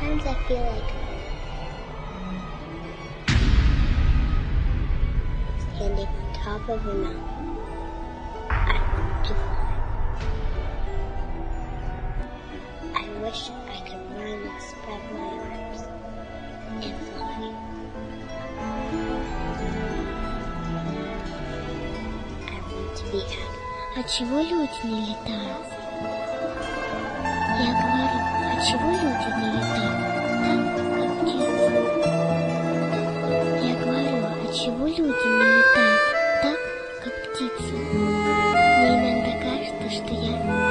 Sometimes I feel like standing on top of a mountain. I want to fly. I wish I could run and spread my arms and fly. I want to be happy. А чего люди не летают? Я говорю, а чего люди не летают? Так, как птицы. Я говорю, а чего люди не летают? Так, как птицы. Мне иногда кажется, что я